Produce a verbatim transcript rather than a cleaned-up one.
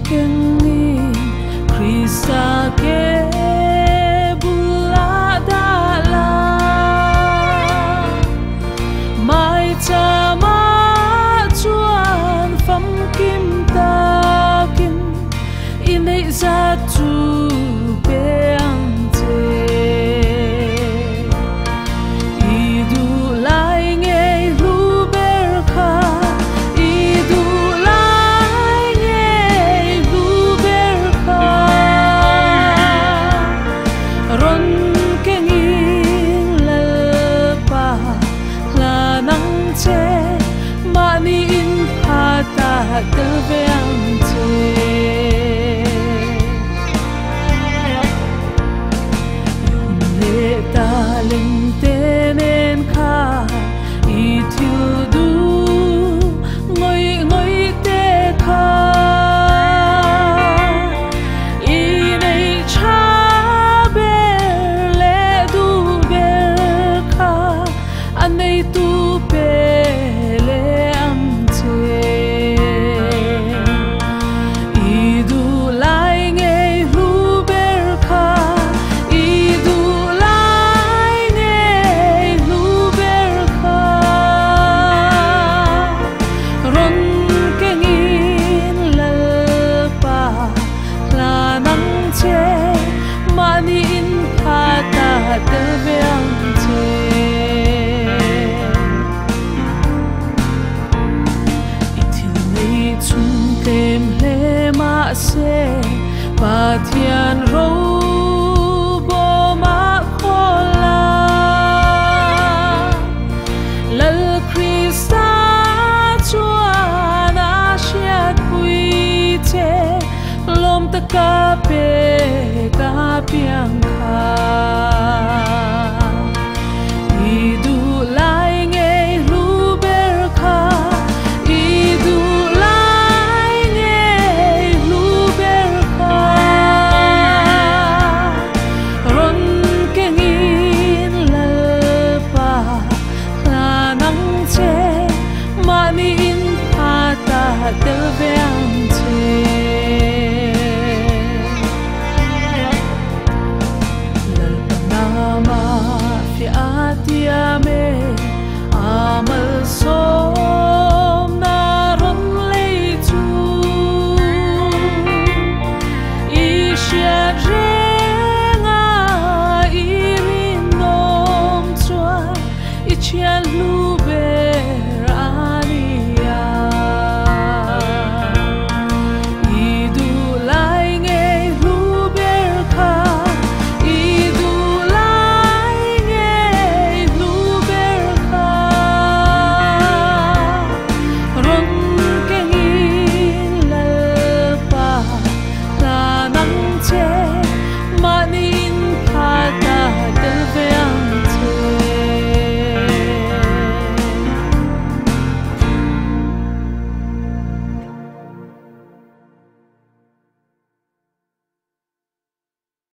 kengin Krista ke bulah dala Maichâmah chuan famkim takin inei zatu Mahni inphatah thilpêkte Leta lengtenen kha I thil du ngawih ngawihte kha I neih ber Lettu ber kha neitu Mahni inphatah thilpêkte Ithil nei chhun tlêm hlema se Pathian Rawn bâwmah khawla Lal Krista chuan hriatpui Lalwm taka piang